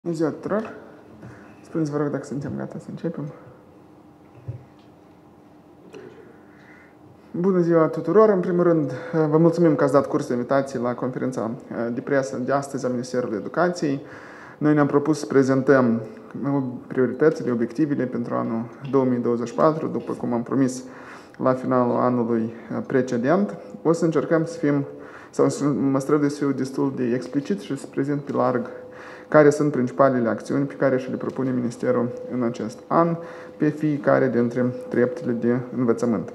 Bună ziua tuturor! Spuneți, vă rog, dacă suntem gata să începem. Bună ziua tuturor! În primul rând, vă mulțumim că ați dat curs de invitații la conferința de presă de astăzi a Ministerului Educației. Noi ne-am propus să prezentăm prioritățile, obiectivele pentru anul 2024, după cum am promis la finalul anului precedent. O să încercăm să fim, sau să mă strădui să fiu destul de explicit și să prezint pe larg care sunt principalele acțiuni pe care și le propune Ministerul în acest an pe fiecare dintre treptele de învățământ.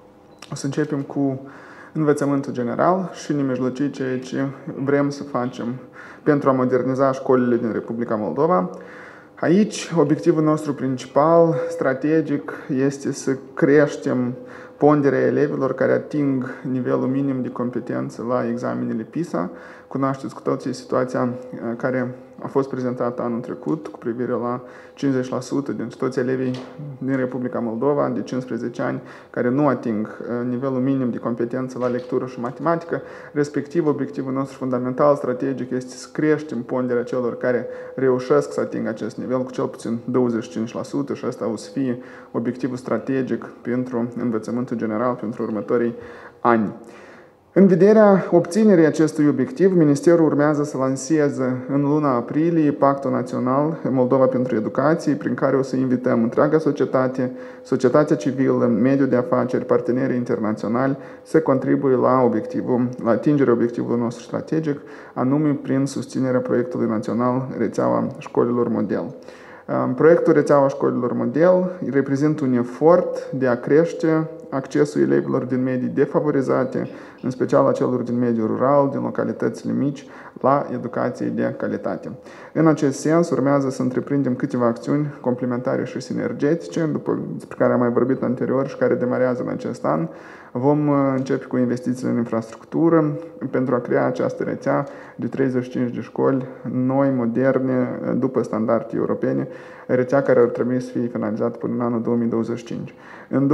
O să începem cu învățământul general și nemijlocit ceea ce vrem să facem pentru a moderniza școlile din Republica Moldova. Aici, obiectivul nostru principal, strategic, este să creștem ponderea elevilor care ating nivelul minim de competență la examenele PISA. Cunoașteți cu toții situația care a fost prezentată anul trecut cu privire la 50% din toți elevii din Republica Moldova de 15 ani care nu ating nivelul minim de competență la lectură și matematică. Respectiv, obiectivul nostru fundamental, strategic, este să creștem ponderea celor care reușesc să atingă acest nivel cu cel puțin 25% și asta o să fie obiectivul strategic pentru învățământul general pentru următorii ani. În vederea obținerii acestui obiectiv, Ministerul urmează să lanseze în luna aprilie Pactul Național Moldova pentru Educație, prin care o să invităm întreaga societate, societatea civilă, mediul de afaceri, partenerii internaționali să contribuie la atingerea obiectivului nostru strategic, anume prin susținerea proiectului național Rețeaua Școlilor Model. Proiectul Rețeaua Școlilor Model reprezintă un efort de a crește accesul elevilor din medii defavorizate, în special a celor din mediul rural, din localitățile mici, la educație de calitate. În acest sens, urmează să întreprindem câteva acțiuni complementare și sinergetice, despre care am mai vorbit anterior și care demarează în acest an. Vom începe cu investițiile în infrastructură pentru a crea această rețea de 35 de școli noi, moderne, după standarde europene, rețea care ar trebui să fie finalizată până în anul 2025. În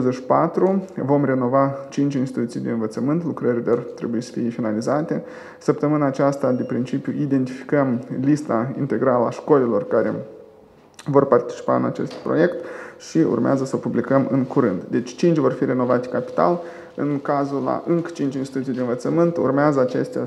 2024 vom renova 5 instituții de învățământ, lucrările ar trebui să fie finalizate. Săptămâna aceasta, de principiu, identificăm lista integrală a școlilor care vor participa în acest proiect și urmează să o publicăm în curând. Deci 5 vor fi renovate capital. În cazul la încă 5 instituții de învățământ, urmează acestea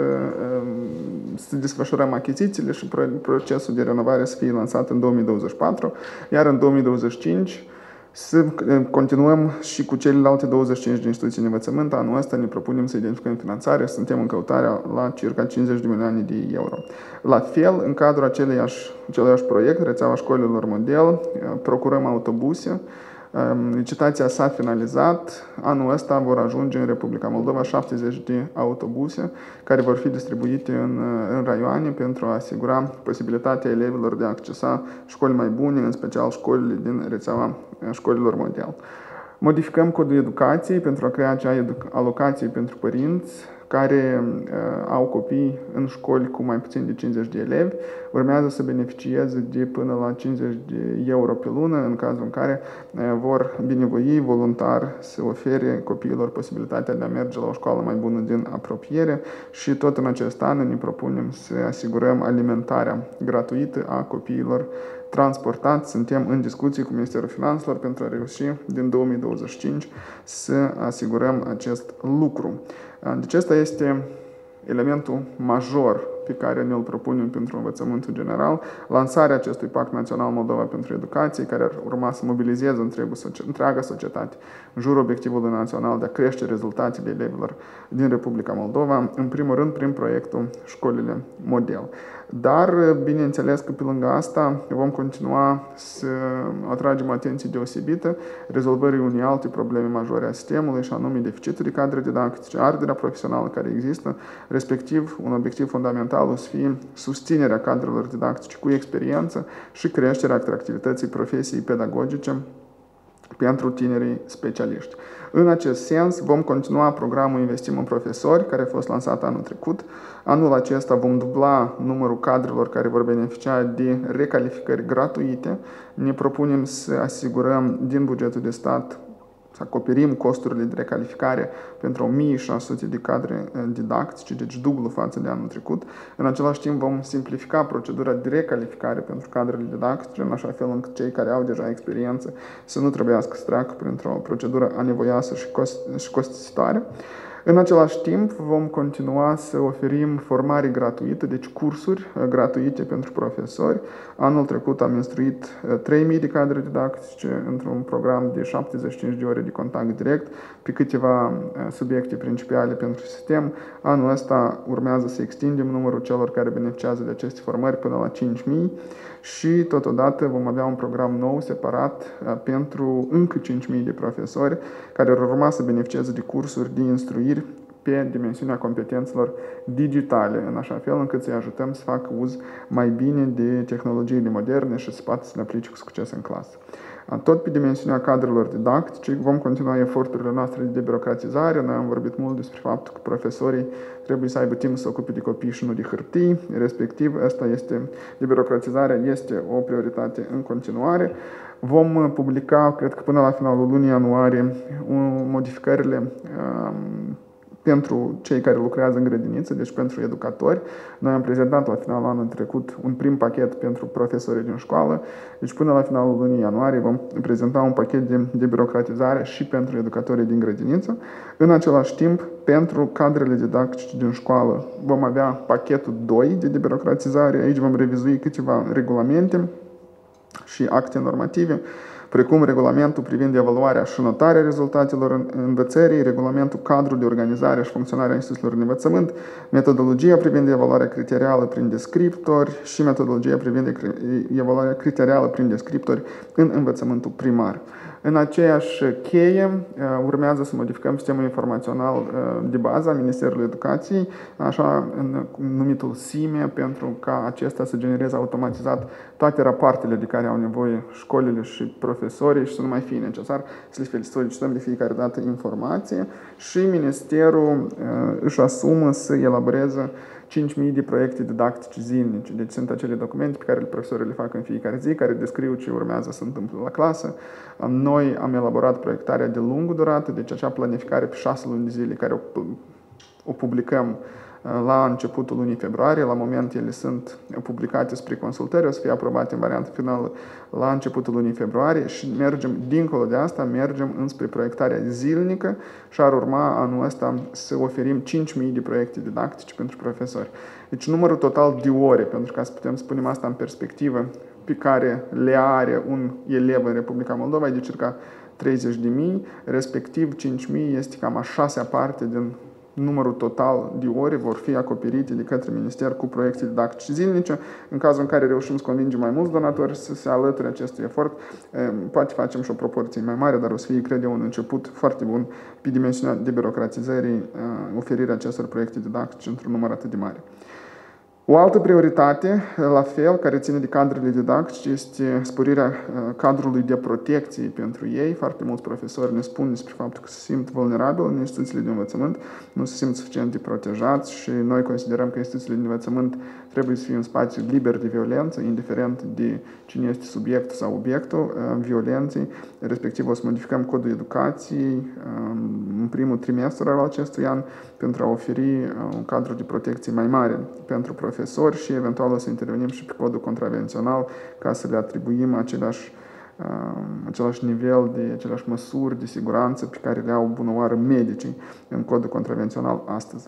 să desfășurăm achizițiile și procesul de renovare să fie lansat în 2024, iar în 2025 să continuăm și cu celelalte 25 de instituții de învățământ. Anul ăsta ne propunem să identificăm finanțare și suntem în căutarea la circa 50 de milioane de euro. La fel, în cadrul aceluiași proiect, Rețeaua Școlilor Model, procurăm autobuse. Licitația s-a finalizat. Anul ăsta vor ajunge în Republica Moldova 70 de autobuse care vor fi distribuite în raioane pentru a asigura posibilitatea elevilor de a accesa școli mai bune, în special școlile din rețeaua școlilor model. Modificăm codul educației pentru a crea acea alocație pentru părinți care au copii în școli cu mai puțin de 50 de elevi, urmează să beneficieze de până la 50 de euro pe lună, în cazul în care vor binevoi voluntar să ofere copiilor posibilitatea de a merge la o școală mai bună din apropiere și tot în acest an ne propunem să asigurăm alimentarea gratuită a copiilor transportați. Suntem în discuții cu Ministerul Finanțelor pentru a reuși din 2025 să asigurăm acest lucru. Deci acesta este elementul major pe care ne-l propunem pentru învățământul general, lansarea acestui Pact Național Moldova pentru Educație, care ar urma să mobilizeze întreaga societate în jurul obiectivului național de a crește rezultatele elevilor din Republica Moldova, în primul rând prin proiectul Școlile Model. Dar, bineînțeles că pe lângă asta vom continua să atragem atenție deosebită rezolvării unei alte probleme majore a sistemului, și anume deficitul de cadre didactice, arderea profesională care există, respectiv un obiectiv fundamental o să fie susținerea cadrelor didactice cu experiență și creșterea atractivității profesiei pedagogice pentru tinerii specialiști. În acest sens, vom continua programul Investim în Profesori, care a fost lansat anul trecut. Anul acesta vom dubla numărul cadrelor care vor beneficia de recalificări gratuite. Ne propunem să asigurăm din bugetul de stat să acoperim costurile de recalificare pentru 1600 de cadre didactice, deci dublu față de anul trecut. În același timp vom simplifica procedura de recalificare pentru cadrele didactice, în așa fel încât cei care au deja experiență să nu trebuiască să treacă printr-o procedură anevoioasă și costisitoare. În același timp, vom continua să oferim formare gratuită, deci cursuri gratuite pentru profesori. Anul trecut am instruit 3000 de cadre didactice într-un program de 75 de ore de contact direct pe câteva subiecte principale pentru sistem. Anul ăsta urmează să extindem numărul celor care beneficiază de aceste formări până la 5000 și totodată vom avea un program nou separat pentru încă 5000 de profesori care vor urma să beneficieze de cursuri de instruiri pe dimensiunea competențelor digitale, în așa fel încât să-i ajutăm să facă uz mai bine de tehnologiile moderne și să poată să le aplice cu succes în clasă. Tot pe dimensiunea cadrelor didactice vom continua eforturile noastre de debirocratizare. Noi am vorbit mult despre faptul că profesorii trebuie să aibă timp să se ocupe de copii și nu de hârtii, respectiv debirocratizarea este o prioritate în continuare. Vom publica, cred că până la finalul lunii ianuarie, modificările pentru cei care lucrează în grădiniță, deci pentru educatori. Noi am prezentat la finalul anului trecut un prim pachet pentru profesorii din școală, deci până la finalul lunii ianuarie vom prezenta un pachet de birocratizare și pentru educatorii din grădiniță. În același timp, pentru cadrele didactice din școală vom avea pachetul 2 de debirocratizare. Aici vom revizui câteva regulamente și acte normative, precum regulamentul privind evaluarea și notarea rezultatelor învățării, regulamentul cadru de organizare și funcționare a instituțiilor de învățământ, metodologia privind evaluarea criterială prin descriptori și metodologia privind evaluarea criterială prin descriptori în învățământul primar. În aceeași cheie urmează să modificăm sistemul informațional de bază a Ministerului Educației, așa numitul SIME, pentru ca acesta să genereze automatizat toate rapoartele de care au nevoie școlile și profesorii și să nu mai fie necesar să le solicităm de fiecare dată informație și Ministerul își asumă să elaboreze 5.000 de proiecte didactice zilnice. Deci sunt acele documente pe care profesorii le fac în fiecare zi, care descriu ce urmează să se întâmple la clasă. Noi am elaborat proiectarea de lungă durată, deci acea planificare pe 6 luni de zile, care o publicăm la începutul lunii februarie. La moment ele sunt publicate spre consultări, o să fie aprobate în variantă finală la începutul lunii februarie și mergem, dincolo de asta, mergem înspre proiectarea zilnică și ar urma anul ăsta să oferim 5.000 de proiecte didactice pentru profesori. Deci numărul total de ore, pentru ca să putem să punem asta în perspectivă, pe care le are un elev în Republica Moldova, e de circa 30.000, respectiv 5.000 este cam a 6-a parte din numărul total de ore vor fi acoperite de către Minister cu proiecte didactice zilnice. În cazul în care reușim să convingem mai mulți donatori să se alăture acestui efort, poate facem și o proporție mai mare, dar o să fie, cred eu, un început foarte bun pe dimensiunea debirocratizării, oferirea acestor proiecte didactice într-un număr atât de mare. O altă prioritate, la fel, care ține de cadrele didactice, este sporirea cadrului de protecție pentru ei. Foarte mulți profesori ne spun despre faptul că se simt vulnerabili în instituțiile de învățământ, nu se simt suficient de protejați și noi considerăm că instituțiile de învățământ trebuie să fie un spațiu liber de violență, indiferent de cine este subiectul sau obiectul violenței. Respectiv o să modificăm codul educației în primul trimestru al acestui an pentru a oferi un cadru de protecție mai mare pentru profesori și eventual o să intervenim și pe codul contravențional ca să le atribuim același nivel de aceleași măsuri de siguranță pe care le au bună oară medicii în codul contravențional astăzi.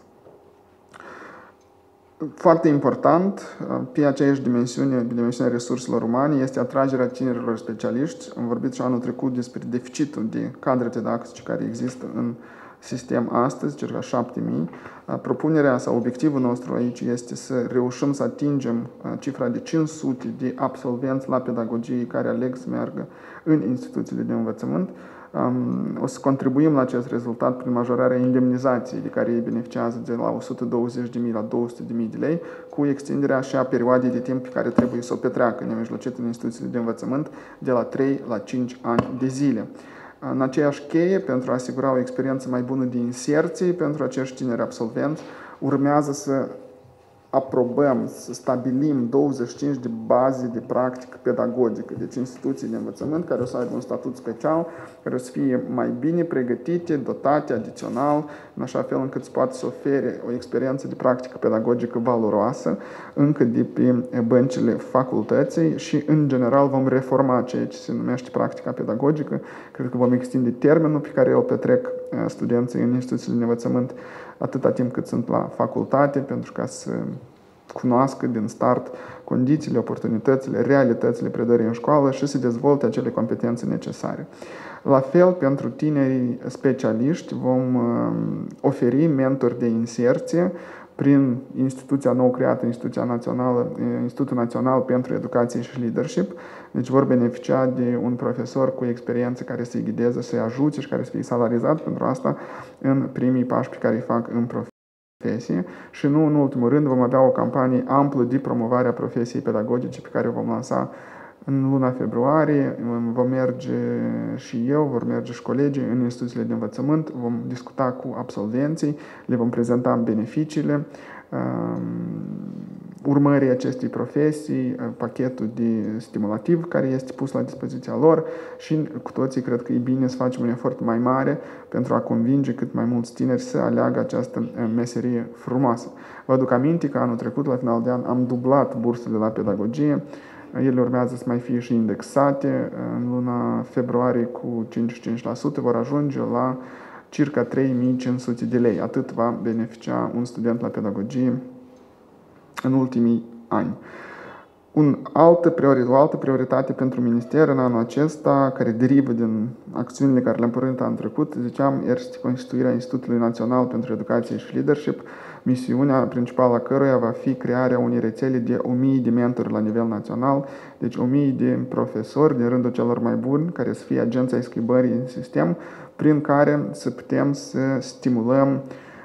Foarte important, pe aceeași dimensiune, pe dimensiunea resurselor umane, este atragerea tinerilor specialiști. Am vorbit și anul trecut despre deficitul de cadre didactice care există în sistem astăzi, circa 7.000. Propunerea sau obiectivul nostru aici este să reușim să atingem cifra de 500 de absolvenți la pedagogie care aleg să meargă în instituțiile de învățământ. O să contribuim la acest rezultat prin majorarea indemnizației de care ei beneficiază de la 120.000 la 200.000 de lei, cu extinderea și a perioadei de timp pe care trebuie să o petreacă nemijlocit în instituțiile de învățământ de la 3 la 5 ani de zile. În aceeași cheie, pentru a asigura o experiență mai bună de inserție pentru acești tineri absolvenți, urmează să aprobăm, să stabilim 25 de baze de practică pedagogică, deci instituții de învățământ care o să aibă un statut special, care o să fie mai bine pregătite, dotate adițional, în așa fel încât să poată să ofere o experiență de practică pedagogică valoroasă, încă de pe băncile facultății și, în general, vom reforma ceea ce se numește practica pedagogică. Cred că vom extinde termenul pe care îl petrec studenții în instituțiile de învățământ atâta timp cât sunt la facultate, pentru ca să cunoască din start condițiile, oportunitățile, realitățile predării în școală și să dezvolte acele competențe necesare. La fel, pentru tinerii specialiști vom oferi mentori de inserție prin instituția nou creată, Institutul Național pentru Educație și Leadership. Deci vor beneficia de un profesor cu experiență care să-i ghideze, să-i ajute și care să fie salarizat pentru asta în primii pași pe care îi fac în profesie. Și nu în ultimul rând vom avea o campanie amplă de promovare a profesiei pedagogice pe care o vom lansa în luna februarie. Vom merge și eu, vor merge și colegii în instituțiile de învățământ, vom discuta cu absolvenții, le vom prezenta beneficiile urmării acestei profesii, pachetul de stimulativ care este pus la dispoziția lor și cu toții cred că e bine să facem un efort mai mare pentru a convinge cât mai mulți tineri să aleagă această meserie frumoasă. Vă aduc aminte că anul trecut, la final de an, am dublat bursele la pedagogie. Ele urmează să mai fie și indexate. În luna februarie cu 55% vor ajunge la circa 3.500 de lei. Atât va beneficia un student la pedagogie în ultimii ani. O altă prioritate pentru minister în anul acesta, care derivă din acțiunile care le-am pornit anul trecut, ziceam, este constituirea Institutului Național pentru Educație și Leadership, misiunea principală a căruia va fi crearea unei rețele de 1000 de mentori la nivel național, deci 1000 de profesori din rândul celor mai buni, care să fie agenții ai schimbării în sistem, prin care să putem să stimulăm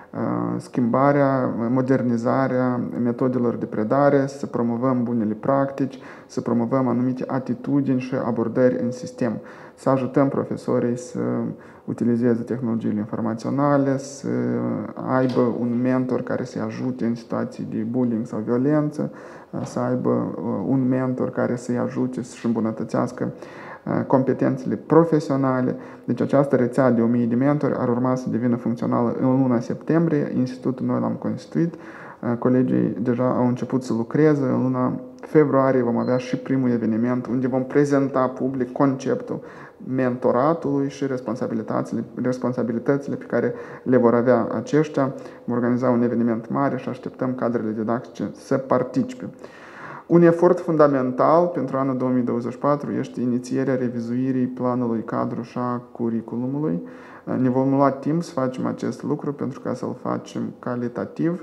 schimbarea, modernizarea metodelor de predare, să promovăm bunele practici, să promovăm anumite atitudini și abordări în sistem, să ajutăm profesorii să utilizeze tehnologiile informaționale, să aibă un mentor care să-i ajute în situații de bullying sau violență, să aibă un mentor care să-i ajute să-și îmbunătățească competențele profesionale. Deci această rețea de 1000 de mentori ar urma să devină funcțională în luna septembrie. Institutul noi l-am constituit. Colegii deja au început să lucreze. În luna februarie vom avea și primul eveniment unde vom prezenta public conceptul mentoratului și responsabilitățile pe care le vor avea aceștia. Vom organiza un eveniment mare și așteptăm cadrele didactice să participe. Un efort fundamental pentru anul 2024 este inițierea revizuirii planului cadru și a curriculumului. Ne vom lua timp să facem acest lucru pentru ca să-l facem calitativ.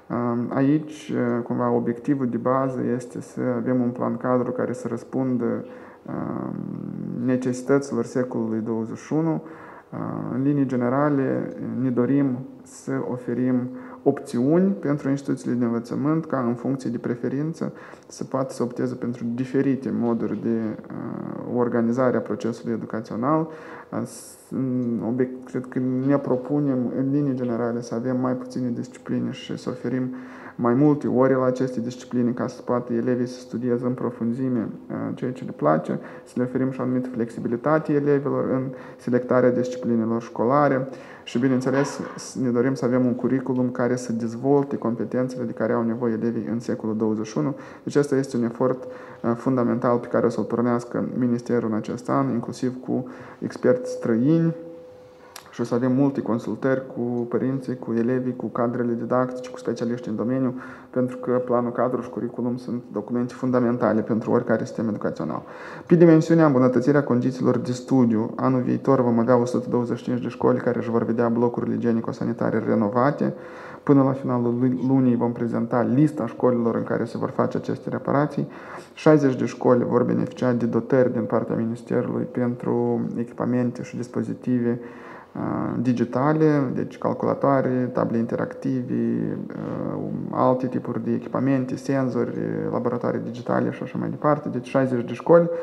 Aici, cumva, obiectivul de bază este să avem un plan cadru care să răspundă necesităților secolului 21. În linii generale, ne dorim să oferim opțiuni pentru instituțiile de învățământ ca, în funcție de preferință, să poată să opteze pentru diferite moduri de organizare a procesului educațional. Cred că ne propunem, în linii generale, să avem mai puține discipline și să oferim mai multe ore la aceste discipline ca să poată elevii să studieze în profunzime ceea ce le place, să le oferim și o anumită flexibilitate elevilor în selectarea disciplinelor școlare și, bineînțeles, ne dorim să avem un curriculum care să dezvolte competențele de care au nevoie elevii în secolul 21. Deci acesta este un efort fundamental pe care o să-l pornească Ministerul în acest an, inclusiv cu experți străini, și o să avem multe consultări cu părinții, cu elevii, cu cadrele didactice, cu specialiști în domeniu, pentru că planul cadru și curriculum sunt documente fundamentale pentru oricare sistem educațional. Pe dimensiunea îmbunătățirea condițiilor de studiu, anul viitor vom avea 125 de școli care își vor vedea blocurile igienico-sanitare renovate. Până la finalul lunii vom prezenta lista școlilor în care se vor face aceste reparații. 60 de școli vor beneficia de dotări din partea Ministerului pentru echipamente și dispozitive digitale, deci calculatoare, table interactive, alte tipuri de echipamente, senzori, laboratoare digitale și așa mai departe. Deci 60 de școli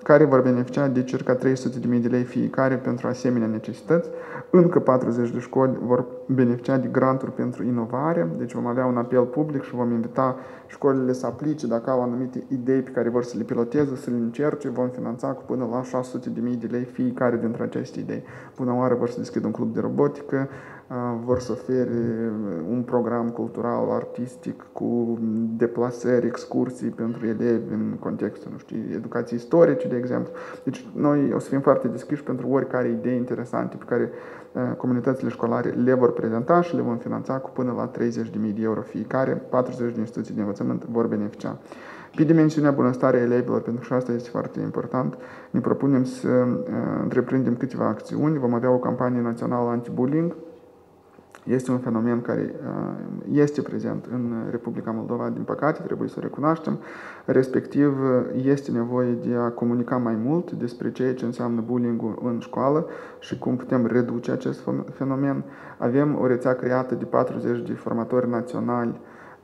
care vor beneficia de circa 300.000 de lei fiecare pentru asemenea necesități. Încă 40 de școli vor beneficia de granturi pentru inovare, deci vom avea un apel public și vom invita școlile să aplice dacă au anumite idei pe care vor să le piloteze, să le încerce, vom finanța cu până la 600.000 de lei fiecare dintre aceste idei. Până la oară vor să deschidă un club de robotică, vor să ofere un program cultural, artistic, cu deplasări, excursii pentru elevi în contextul, nu știu, educației istorice, de exemplu. Deci noi o să fim foarte deschiși pentru oricare idei interesante pe care comunitățile școlare le vor prezenta și le vom finanța cu până la 30.000 de euro fiecare. 40 de instituții de învățământ vor beneficia. Pe dimensiunea bunăstare elevilor, pentru că asta este foarte important, ne propunem să întreprindem câteva acțiuni. Vom avea o campanie națională anti-bullying. Este un fenomen care este prezent în Republica Moldova, din păcate, trebuie să o recunoaștem. Respectiv, este nevoie de a comunica mai mult despre ceea ce înseamnă bullying-ul în școală și cum putem reduce acest fenomen. Avem o rețea creată de 40 de formatori naționali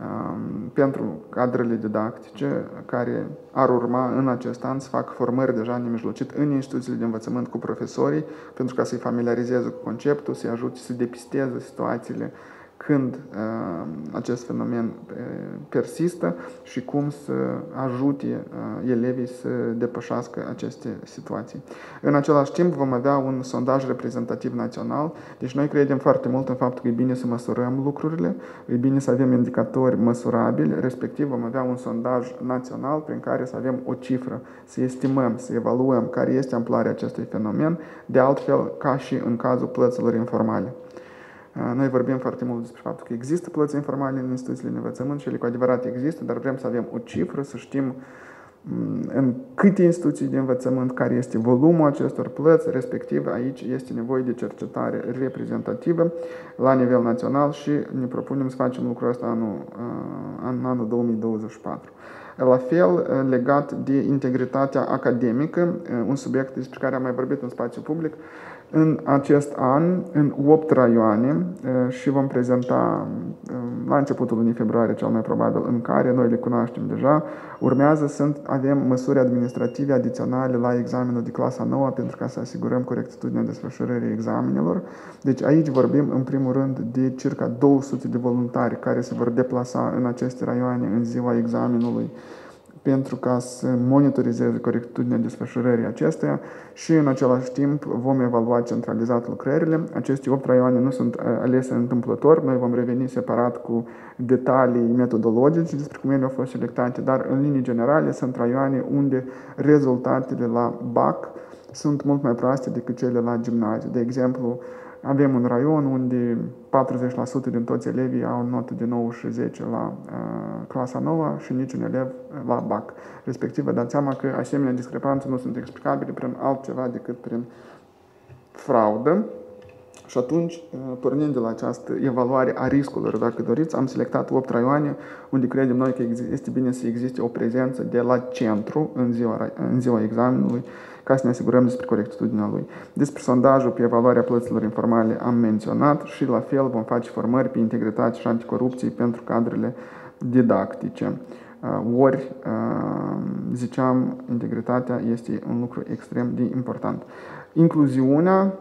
pentru cadrele didactice care ar urma în acest an să facă formări deja nemijlocit în instituțiile de învățământ cu profesorii, pentru ca să-i familiarizeze cu conceptul, să-i ajute să depisteze situațiile când acest fenomen persistă și cum să ajute elevii să depășească aceste situații. În același timp vom avea un sondaj reprezentativ național, deci noi credem foarte mult în faptul că e bine să măsurăm lucrurile, e bine să avem indicatori măsurabili, respectiv vom avea un sondaj național prin care să avem o cifră, să estimăm, să evaluăm care este amploarea acestui fenomen, de altfel ca și în cazul plăților informale. Noi vorbim foarte mult despre faptul că există plăți informale în instituțiile de învățământ și ele cu adevărat există, dar vrem să avem o cifră, să știm în câte instituții de învățământ, care este volumul acestor plăți, respectiv aici este nevoie de cercetare reprezentativă la nivel național și ne propunem să facem lucrul ăsta în anul 2024. La fel, legat de integritatea academică, un subiect despre care am mai vorbit în spațiu public, în acest an, în 8 raioane și vom prezenta la începutul lunii februarie, cel mai probabil, în care noi le cunoaștem deja, urmează să avem măsuri administrative adiționale la examenul de clasa 9 pentru ca să asigurăm corectitudinea desfășurării examenelor. Deci aici vorbim în primul rând de circa 200 de voluntari care se vor deplasa în aceste raioane în ziua examenului pentru ca să monitorizeze corectitudinea desfășurării acesteia și în același timp vom evalua centralizat lucrările. Aceste 8 raioane nu sunt alese întâmplător, noi vom reveni separat cu detalii metodologice despre cum ele au fost selectate, dar în linii generale sunt raioane unde rezultatele la BAC sunt mult mai proaste decât cele la gimnaziu. De exemplu, avem un raion unde 40% din toți elevii au notă de 9 și 10 la clasa 9 și niciun elev la BAC. Respectiv, vă dați seama că asemenea discrepanțe nu sunt explicabile prin altceva decât prin fraudă. Și atunci, pornind de la această evaluare a riscurilor, dacă doriți, am selectat 8 raioane unde credem noi că este bine să existe o prezență de la centru în ziua examenului, ca să ne asigurăm despre corectitudinea lui. Despre sondajul pe evaluarea plăților informale am menționat și la fel vom face formări pe integritate și anticorupție pentru cadrele didactice. Ori, ziceam, integritatea este un lucru extrem de important. Incluziunea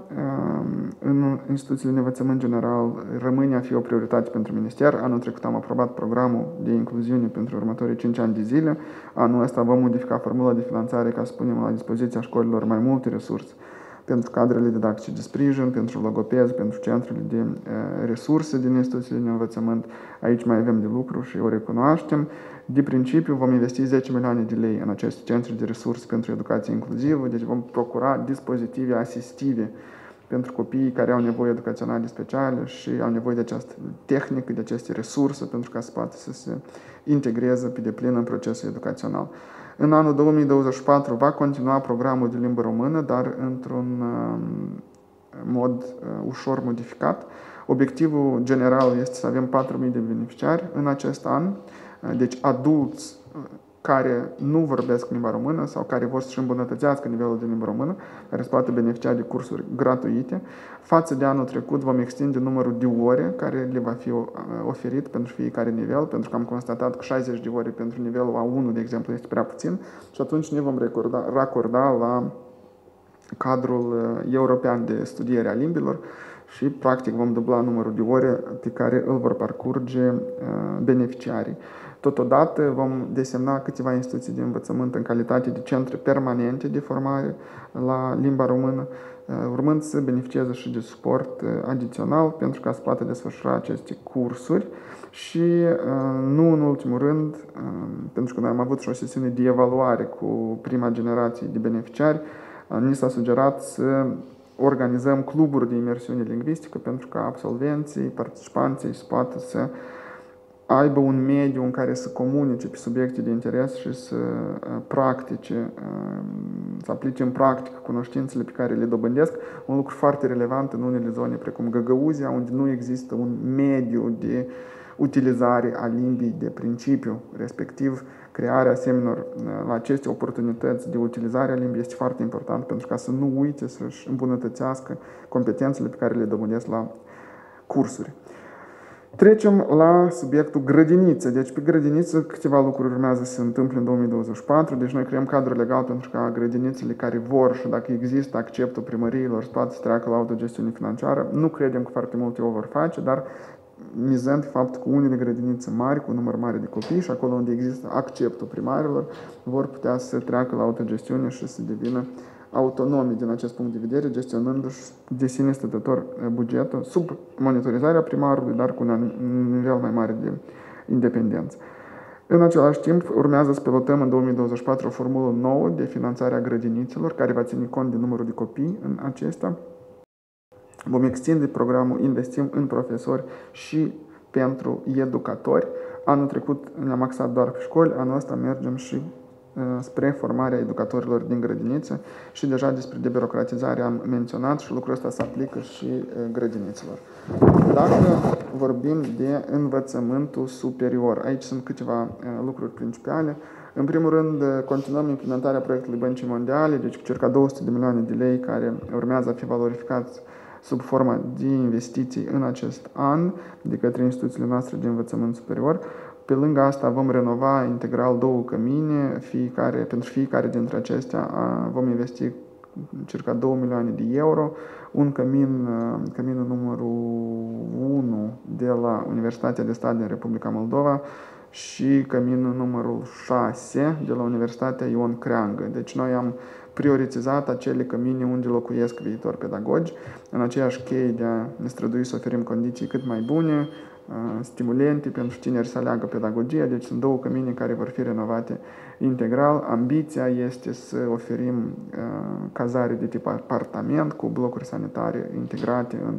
în instituțiile de învățământ general rămâne a fi o prioritate pentru minister. Anul trecut am aprobat programul de incluziune pentru următorii 5 ani de zile. Anul ăsta vom modifica formula de finanțare ca să punem la dispoziția școlilor mai multe resurse pentru cadrele didactice de sprijin, pentru logopezi, pentru centrele de resurse din instituțiile de învățământ. Aici mai avem de lucru și o recunoaștem. De principiu vom investi 10 milioane de lei în aceste centre de resurse pentru educație inclusivă, deci vom procura dispozitive asistive pentru copiii care au nevoie educaționale speciale și au nevoie de această tehnică, de aceste resurse pentru ca să poată să se integreze pe deplin în procesul educațional. În anul 2024 va continua programul de limbă română, dar într-un mod ușor modificat. Obiectivul general este să avem 4.000 de beneficiari în acest an, deci adulți care nu vorbesc limba română sau care vor să-și îmbunătățească nivelul de limba română, care se poate beneficia de cursuri gratuite. Față de anul trecut vom extinde numărul de ore care le va fi oferit pentru fiecare nivel, pentru că am constatat că 60 de ore pentru nivelul A1, de exemplu, este prea puțin și atunci ne vom racorda la cadrul european de studiere a limbilor și, practic, vom dubla numărul de ore pe care îl vor parcurge beneficiarii. Totodată vom desemna câteva instituții de învățământ în calitate de centre permanente de formare la limba română, urmând să beneficieze și de suport adițional pentru ca să poată desfășura aceste cursuri și, nu în ultimul rând, pentru că noi am avut și o sesiune de evaluare cu prima generație de beneficiari, ni s-a sugerat să organizăm cluburi de imersiune lingvistică pentru ca absolvenții, participanții să poată să aibă un mediu în care să comunice pe subiecte de interes și să practice, să aplice în practică cunoștințele pe care le dobândesc, un lucru foarte relevant în unele zone precum Găgăuzia, unde nu există un mediu de utilizare a limbii de principiu, respectiv crearea asemenea la aceste oportunități de utilizare a limbii este foarte important pentru ca să nu uite să-și îmbunătățească competențele pe care le dobândesc la cursuri. Trecem la subiectul grădiniță. Deci pe grădiniță câteva lucruri urmează să se întâmple în 2024. Deci noi creăm cadrul legal pentru ca grădinițele care vor și dacă există acceptul primăriilor să poată să treacă la autogestiune financiară. Nu credem că foarte multe o vor face, dar mizând pe faptul că unele grădinițe mari, cu un număr mare de copii și acolo unde există acceptul primarilor, vor putea să treacă la autogestiune și să devină autonomi din acest punct de vedere, gestionându-și de sine stătător bugetul, sub monitorizarea primarului, dar cu un nivel mai mare de independență. În același timp, urmează să pilotăm în 2024 o formulă nouă de finanțare a grădinițelor, care va ține cont de numărul de copii în acestea. Vom extinde programul Investim în profesori și pentru educatori. Anul trecut ne-am axat doar pe școli, anul ăsta mergem și spre formarea educatorilor din grădinițe și deja despre debirocratizare am menționat și lucrul ăsta se aplică și grădinițelor. Dacă vorbim de învățământul superior, aici sunt câteva lucruri principale. În primul rând, continuăm implementarea proiectului Băncii Mondiale, deci cu circa 200 de milioane de lei care urmează a fi valorificați sub forma de investiții în acest an de către instituțiile noastre de învățământ superior. Pe lângă asta vom renova integral 2 cămine, pentru fiecare dintre acestea vom investi circa 2 milioane de euro, un căminul numărul 1 de la Universitatea de Stat din Republica Moldova și căminul numărul 6 de la Universitatea Ion Creangă. Deci noi am prioritizat acele cămine unde locuiesc viitori pedagogi, în aceeași cheie de a ne strădui să oferim condiții cât mai bune, stimulente pentru tineri să aleagă pedagogia, deci sunt 2 cămine care vor fi renovate integral. Ambiția este să oferim cazare de tip apartament cu blocuri sanitare integrate în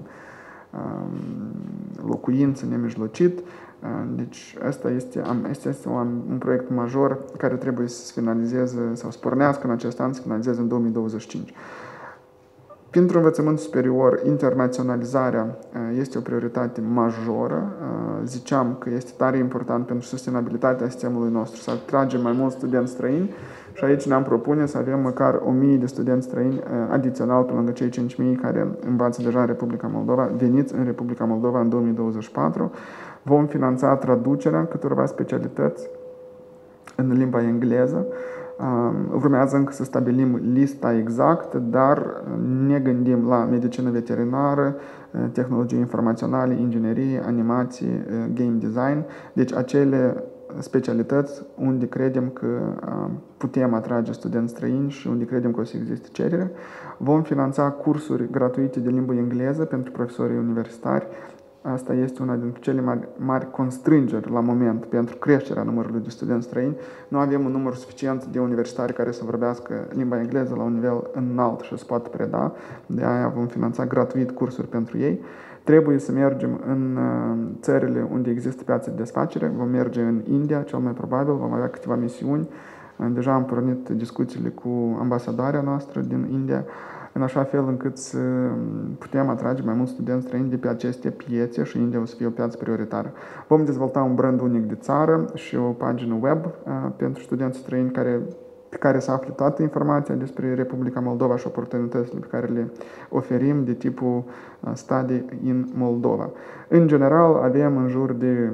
locuință nemijlocit. Deci asta este un proiect major care trebuie să se finalizeze sau să pornească în acest an, să finalizeze în 2025. Pentru învățământ superior, internaționalizarea este o prioritate majoră. Ziceam că este tare important pentru sustenabilitatea sistemului nostru să atragem mai mulți studenți străini și aici ne-am propune să avem măcar 1000 de studenți străini adițional pe lângă cei 5000 care învață deja în Republica Moldova, veniți în Republica Moldova în 2024. Vom finanța traducerea câtorva specialități în limba engleză. Urmează încă să stabilim lista exactă, dar ne gândim la medicină veterinară, tehnologie informaționale, inginerie, animație, game design, deci acele specialități unde credem că putem atrage studenți străini și unde credem că o să existe cerere. Vom finanța cursuri gratuite de limbă engleză pentru profesorii universitari. Asta este una dintre cele mari constrângeri la moment pentru creșterea numărului de studenți străini. Nu avem un număr suficient de universitari care să vorbească limba engleză la un nivel înalt și să poată preda. De aia vom finanța gratuit cursuri pentru ei. Trebuie să mergem în țările unde există piață de desfacere. Vom merge în India, cel mai probabil. Vom avea câteva misiuni Deja am pornit discuțiile cu ambasadoarea noastră din India, în așa fel încât să putem atrage mai mulți studenți străini de pe aceste piețe și India o să fie o piață prioritară. Vom dezvolta un brand unic de țară și o pagină web pentru studenți străini pe care să afle toată informația despre Republica Moldova și oportunitățile pe care le oferim de tipul Study in Moldova. În general, avem în jur de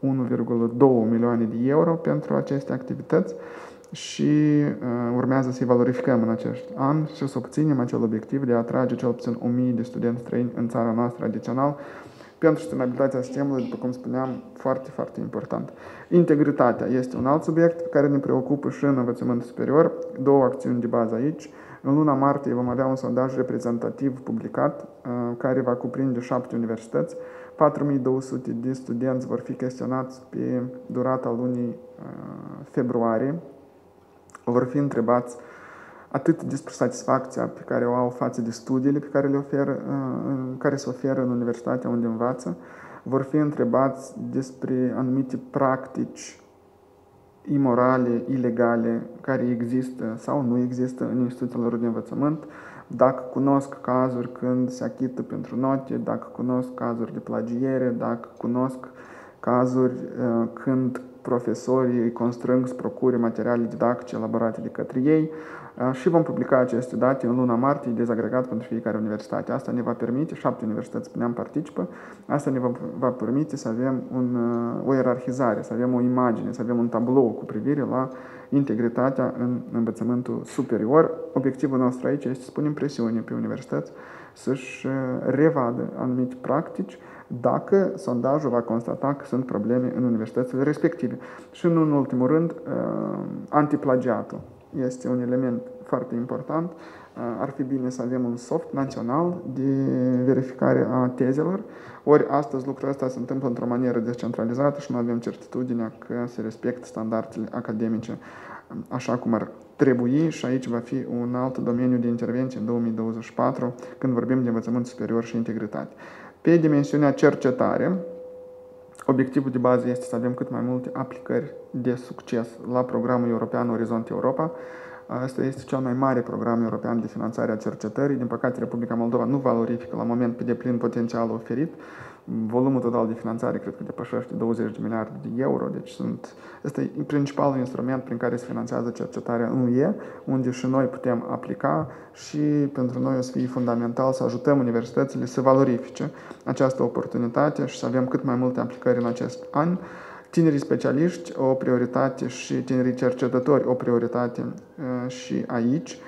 1,2 milioane de euro pentru aceste activități și urmează să-i valorificăm în acest an și să obținem acel obiectiv de a atrage cel puțin 1000 de studenți străini în țara noastră adițional pentru sustenabilitatea sistemului, după cum spuneam, foarte, foarte important. Integritatea este un alt subiect care ne preocupă și în învățământul superior. Două acțiuni de bază aici. În luna martie vom avea un sondaj reprezentativ publicat care va cuprinde 7 universități. 4200 de studenți vor fi chestionați pe durata lunii februarie. Vor fi întrebați atât despre satisfacția pe care o au față de studiile pe care care se oferă în universitatea unde învață, vor fi întrebați despre anumite practici imorale, ilegale, care există sau nu există în instituțiile lor de învățământ, dacă cunosc cazuri când se achită pentru note, dacă cunosc cazuri de plagiere, dacă cunosc cazuri când profesorii îi constrâng să procure materiale didactice elaborate de către ei și vom publica aceste date în luna martie, dezagregat pentru fiecare universitate. Asta ne va permite, 7 universități, spuneam, participă, asta ne va permite să avem o ierarhizare, să avem o imagine, să avem un tablou cu privire la integritatea în învățământul superior. Obiectivul nostru aici este să punem presiune pe universități să-și revadă anumite practici dacă sondajul va constata că sunt probleme în universitățile respective. Și nu în ultimul rând, antiplagiatul este un element foarte important. Ar fi bine să avem un soft național de verificare a tezelor, ori astăzi lucrul ăsta se întâmplă într-o manieră descentralizată și nu avem certitudinea că se respectă standardele academice așa cum ar trebui și aici va fi un alt domeniu de intervenție în 2024 când vorbim de învățământ superior și integritate. Pe dimensiunea cercetare, obiectivul de bază este să avem cât mai multe aplicări de succes la programul european Orizont Europa. Asta este cel mai mare program european de finanțare a cercetării. Din păcate, Republica Moldova nu valorifică la moment pe deplin potențialul oferit. Volumul total de finanțare cred că depășește 20 de miliarde de euro, deci ăsta e principalul instrument prin care se finanțează cercetarea în UE, unde și noi putem aplica și pentru noi o să fie fundamental să ajutăm universitățile să valorifice această oportunitate și să avem cât mai multe aplicări în acest an. Tinerii specialiști o prioritate și tinerii cercetători o prioritate și aici.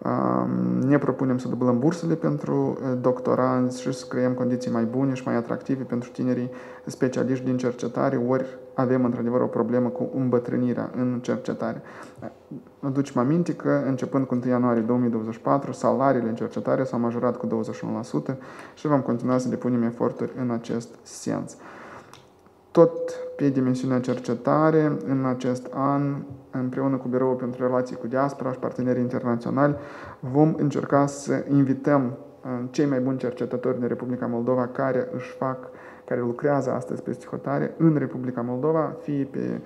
Ne propunem să dublăm bursele pentru doctoranți și să creăm condiții mai bune și mai atractive pentru tinerii specialiști din cercetare, ori avem într-adevăr o problemă cu îmbătrânirea în cercetare. Aducem aminte că începând cu 1 ianuarie 2024, salariile în cercetare s-au majorat cu 21% și vom continua să depunem eforturi în acest sens. Tot pe dimensiunea cercetare, în acest an, împreună cu Biroul pentru Relații cu Diaspora și partenerii internaționali, vom încerca să invităm cei mai buni cercetători din Republica Moldova care lucrează astăzi pe psihotare în Republica Moldova, fie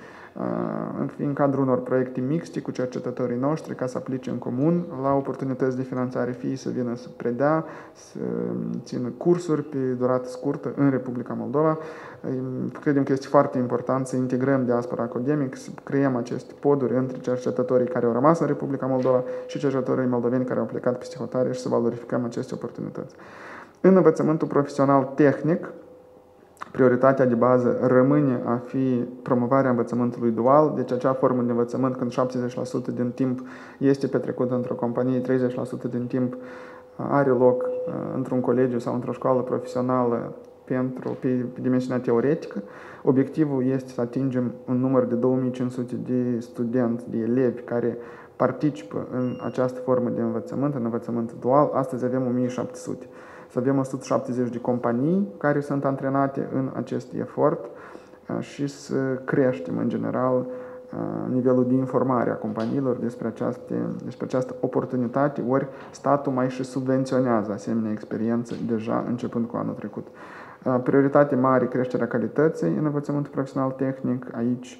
în cadrul unor proiecte mixte cu cercetătorii noștri, ca să aplice în comun la oportunități de finanțare, fie să vină să predea, să țină cursuri pe durată scurtă în Republica Moldova. Credem că este foarte important să integrăm diaspora academic, să creăm aceste poduri între cercetătorii care au rămas în Republica Moldova și cercetătorii moldoveni care au plecat pe psihotare și să valorificăm aceste oportunități. În învățământul profesional tehnic, prioritatea de bază rămâne a fi promovarea învățământului dual, deci acea formă de învățământ când 70% din timp este petrecut într-o companie, 30% din timp are loc într-un colegiu sau într-o școală profesională pe dimensiunea teoretică. Obiectivul este să atingem un număr de 2500 de studenți, de elevi care participă în această formă de învățământ, în învățământ dual. Astăzi avem 1700. Să avem 170 de companii care sunt antrenate în acest efort și să creștem în general nivelul de informare a companiilor despre această oportunitate, ori statul mai și subvenționează asemenea experiență deja începând cu anul trecut. Prioritate mare, creșterea calității în învățământul profesional tehnic. Aici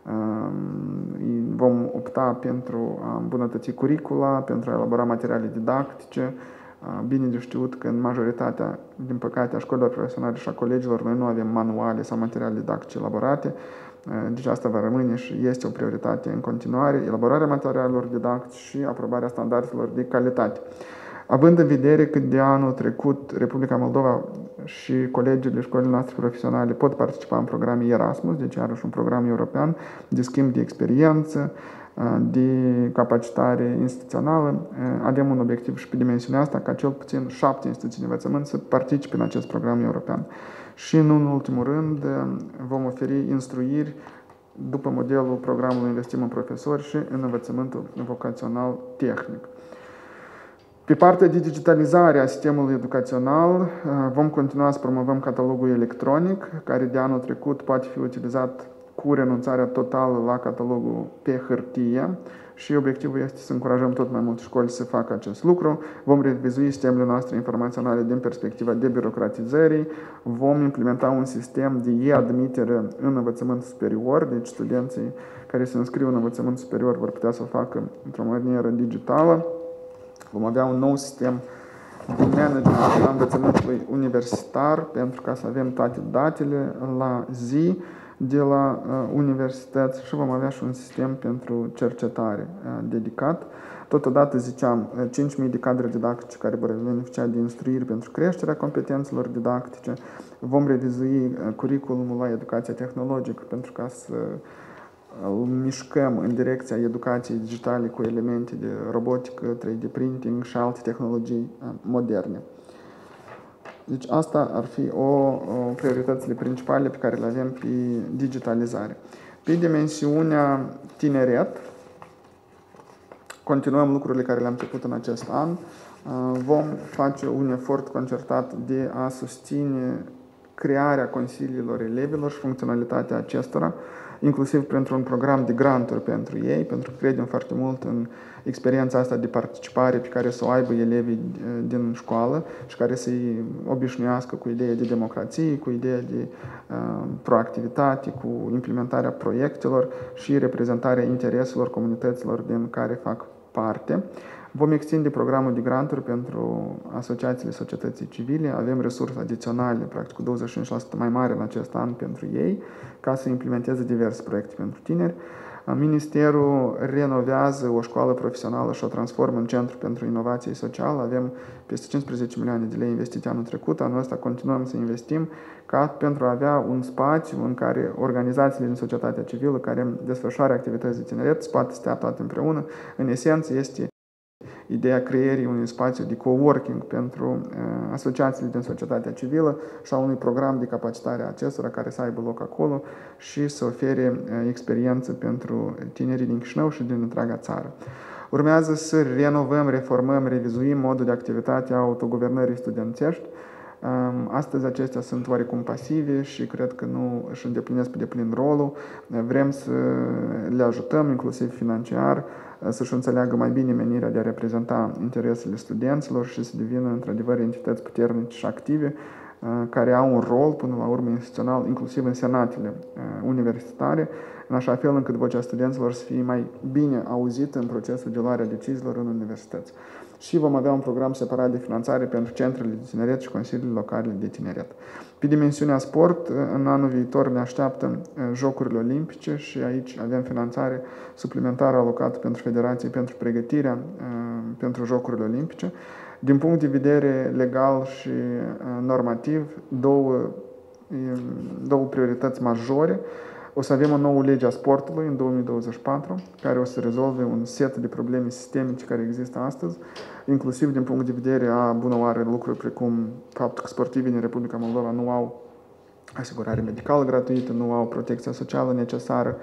Vom opta pentru a îmbunătăți curicula, pentru a elabora materiale didactice. Bine de știut că în majoritatea, din păcate, a școlilor profesionale și a colegilor noi nu avem manuale sau materiale didactice elaborate. Deci asta va rămâne și este o prioritate în continuare, elaborarea materialelor didactice și aprobarea standardelor de calitate. Având în vedere că de anul trecut Republica Moldova și colegiile școlii noastre profesionale pot participa în programe Erasmus, deci iarăși un program european de schimb de experiență, de capacitare instituțională, avem un obiectiv și pe dimensiunea asta ca cel puțin 7 instituții de învățământ să participe în acest program european. Și nu în ultimul rând vom oferi instruiri după modelul programului Investim în Profesori și în învățământul vocațional tehnic. Pe partea de digitalizare a sistemului educațional vom continua să promovăm catalogul electronic, care de anul trecut poate fi utilizat cu renunțarea totală la catalogul pe hârtie și obiectivul este să încurajăm tot mai multe școli să facă acest lucru. Vom revizui sistemele noastre informaționale din perspectiva debirocratizării, vom implementa un sistem de e-admitere în învățământ superior, deci studenții care se înscriu în învățământ superior vor putea să o facă într-o manieră digitală. Vom avea un nou sistem de management a învățământului universitar pentru ca să avem toate datele la zi de la universități și vom avea și un sistem pentru cercetare dedicat. Totodată ziceam 5.000 de cadre didactice care vor beneficia de instruiri pentru creșterea competențelor didactice. Vom revizui curiculumul la educația tehnologică pentru ca să îl mișcăm în direcția educației digitale cu elemente de robotică, 3D printing și alte tehnologii moderne. Deci asta ar fi prioritățile principale pe care le avem pe digitalizare. Pe dimensiunea tineret, continuăm lucrurile care le-am început în acest an. Vom face un efort concertat de a susține crearea consiliilor elevilor și funcționalitatea acestora, inclusiv printr-un program de granturi pentru ei, pentru că credem foarte mult în experiența asta de participare pe care să o aibă elevii din școală și care să-i obișnuiască cu ideea de democrație, cu ideea de proactivitate, cu implementarea proiectelor și reprezentarea intereselor comunităților din care fac parte. Vom extinde programul de granturi pentru asociațiile societății civile. Avem resurse adiționale, practic cu 25% mai mare în acest an pentru ei, ca să implementeze diverse proiecte pentru tineri. Ministerul renovează o școală profesională și o transformă în centru pentru inovație socială. Avem peste 15 milioane de lei investite anul trecut. Anul ăsta continuăm să investim pentru a avea un spațiu în care organizațiile din societatea civilă care desfășoară activități de tineret se poate stea toate împreună. În esență este ideea creierii unui spațiu de coworking pentru asociațiile din societatea civilă și a unui program de capacitare a acestora care să aibă loc acolo și să ofere experiență pentru tinerii din Chișinău și din întreaga țară. Urmează să renovăm, reformăm, revizuim modul de activitate a autoguvernării studențești. Astăzi acestea sunt oarecum pasive și cred că nu își îndeplinesc pe deplin rolul. Vrem să le ajutăm, inclusiv financiar, să-și înțeleagă mai bine menirea de a reprezenta interesele studenților și să devină într-adevăr entități puternice și active care au un rol până la urmă instituțional, inclusiv în senatele universitare, în așa fel încât vocea studenților să fie mai bine auzită în procesul de luare a deciziilor în universități. Și vom avea un program separat de finanțare pentru centrele de tineret și consiliile locale de tineret. Pe dimensiunea sport, în anul viitor ne așteaptă Jocurile Olimpice și aici avem finanțare suplimentară alocată pentru Federație pentru pregătirea pentru Jocurile Olimpice. Din punct de vedere legal și normativ, două priorități majore. O să avem o nouă lege a sportului în 2024, care o să rezolve un set de probleme sistemice care există astăzi, inclusiv din punct de vedere a bunăoară lucruri precum faptul că sportivii din Republica Moldova nu au asigurare medicală gratuită, nu au protecția socială necesară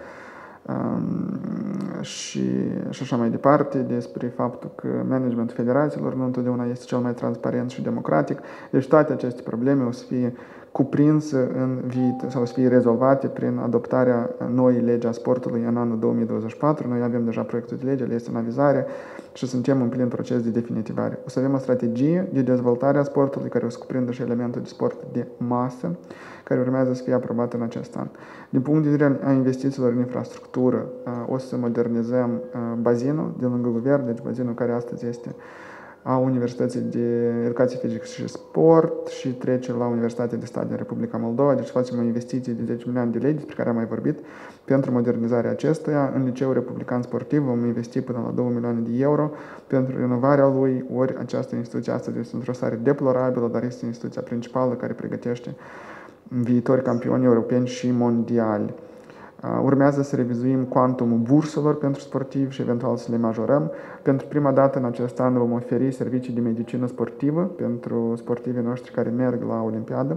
și așa mai departe, despre faptul că managementul federațiilor nu întotdeauna este cel mai transparent și democratic. Deci toate aceste probleme o să fie cuprins în viitor sau să fie rezolvate prin adoptarea noii legi a sportului în anul 2024. Noi avem deja proiectul de lege, el este în avizare și suntem în plin proces de definitivare. O să avem o strategie de dezvoltare a sportului care o să cuprindă și elementul de sport de masă, care urmează să fie aprobată în acest an. Din punct de vedere a investițiilor în infrastructură, o să modernizăm bazinul de lângă guvern, deci bazinul care astăzi este a Universității de Educație Fizică și Sport și trece la Universitatea de Stat din Republica Moldova, deci facem o investiție de 10 milioane de lei, despre care am mai vorbit, pentru modernizarea acestuia. În Liceul Republican Sportiv vom investi până la 2 milioane de euro pentru renovarea lui, ori această instituție astăzi este într-o stare deplorabilă, dar este instituția principală care pregătește viitori campioni europeni și mondiali. Urmează să revizuim cuantumul burselor pentru sportivi și eventual să le majorăm. Pentru prima dată în acest an vom oferi servicii de medicină sportivă pentru sportivii noștri care merg la Olimpiadă.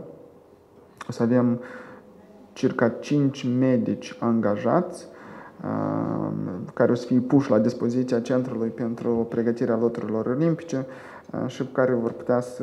O să avem circa 5 medici angajați care o să fie puși la dispoziția centrului pentru pregătirea loturilor olimpice și care vor putea să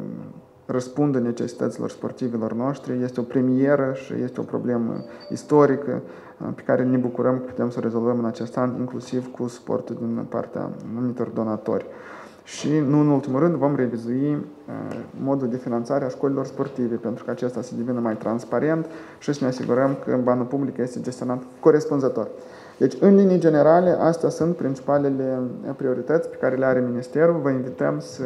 răspundă necesităților sportivilor noștri. Este o premieră și este o problemă istorică pe care ne bucurăm că putem să o rezolvăm în acest an, inclusiv cu suportul din partea anumitor donatori. Și, nu în ultimul rând, vom revizui modul de finanțare a școlilor sportive, pentru că acesta să devină mai transparent și să ne asigurăm că banul public este gestionat corespunzător. Deci, în linii generale, astea sunt principalele priorități pe care le are Ministerul. Vă invităm să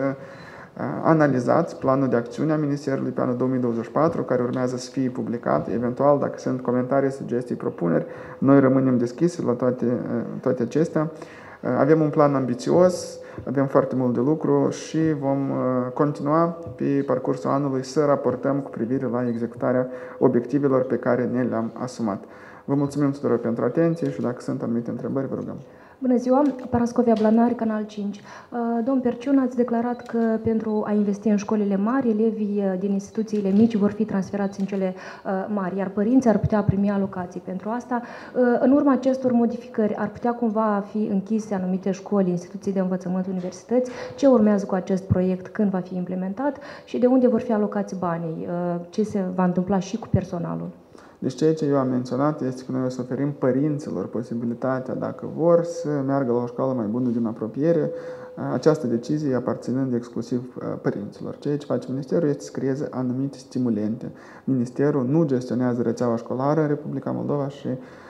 analizați planul de acțiune a Ministerului pe anul 2024, care urmează să fie publicat. Eventual, dacă sunt comentarii, sugestii, propuneri, noi rămânem deschiși la toate acestea. Avem un plan ambițios, avem foarte mult de lucru și vom continua pe parcursul anului să raportăm cu privire la executarea obiectivelor pe care ne le-am asumat. Vă mulțumim tuturor pentru atenție și dacă sunt anumite întrebări, vă rugăm. Bună ziua, Parascovia Blanari, Canal 5. Domn Perciun, ați declarat că pentru a investi în școlile mari, elevii din instituțiile mici vor fi transferați în cele mari, iar părinții ar putea primi alocații pentru asta. În urma acestor modificări, ar putea cumva fi închise anumite școli, instituții de învățământ, universități? Ce urmează cu acest proiect, când va fi implementat și de unde vor fi alocați banii? Ce se va întâmpla și cu personalul? Deci ceea ce eu am menționat este că noi o să oferim părinților posibilitatea, dacă vor, să meargă la o școală mai bună din apropiere, această decizie aparținând exclusiv părinților. Ceea ce face Ministerul este să creeze anumite stimulente. Ministerul nu gestionează rețeaua școlară în Republica Moldova și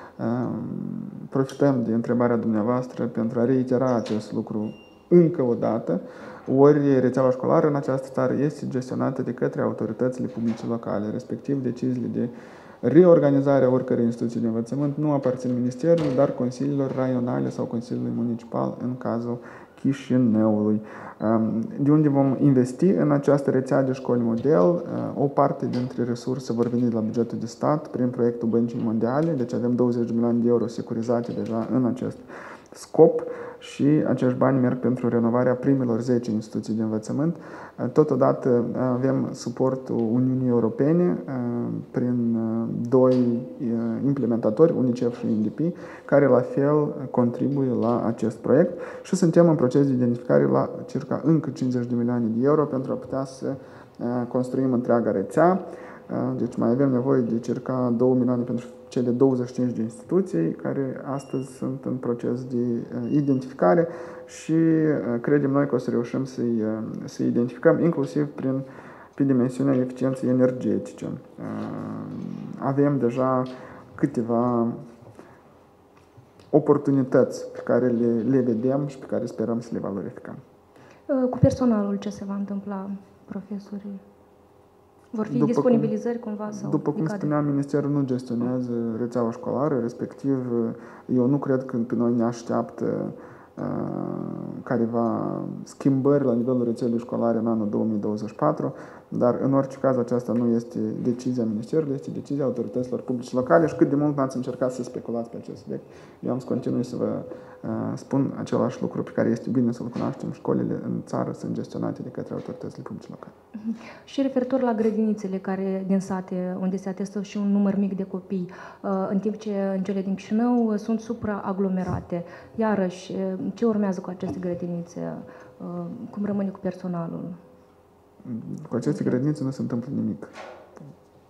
profităm de întrebarea dumneavoastră pentru a reitera acest lucru încă o dată. Ori rețeaua școlară în această țară este gestionată de către autoritățile publice locale, respectiv deciziile de reorganizarea oricărei instituții de învățământ nu aparțin Ministerului, dar consiliilor raionale sau Consiliului Municipal în cazul Chișinăului. De unde vom investi în această rețea de școli model? O parte dintre resurse vor veni de la bugetul de stat prin proiectul Băncii Mondiale, deci avem 20 de milioane de euro securizate deja în acest scop și acești bani merg pentru renovarea primelor 10 instituții de învățământ. Totodată avem suportul Uniunii Europene prin 2 implementatori, UNICEF și UNDP, care la fel contribuie la acest proiect și suntem în proces de identificare la circa încă 50 de milioane de euro pentru a putea să construim întreaga rețea. Deci mai avem nevoie de circa 2 milioane pentru cele 25 de instituții care astăzi sunt în proces de identificare și credem noi că o să reușim să identificăm inclusiv pe dimensiunea eficienței energetice. Avem deja câteva oportunități pe care le vedem și pe care sperăm să le valorificăm. Cu personalul ce se va întâmpla, profesorii? Vor fi disponibilizări cumva? După cum spuneam, Ministerul nu gestionează rețeaua școlară, respectiv eu nu cred că pe noi ne așteaptă careva schimbări la nivelul rețelei școlare în anul 2024, dar în orice caz aceasta nu este decizia Ministerului, este decizia autorităților publice locale și cât de mult n-ați încercat să speculați pe acest subiect. Eu am să continui să vă spun același lucru pe care este bine să-l cunoaștem. Școlile în țară sunt gestionate de către autoritățile publice locale. Și referitor la grădinițele care din sate, unde se atestă și un număr mic de copii, în timp ce în cele din Chișinău sunt supraaglomerate. Iarăși, ce urmează cu aceste grădinițe? Cum rămâne cu personalul? Cu aceste grădinițe nu se întâmplă nimic.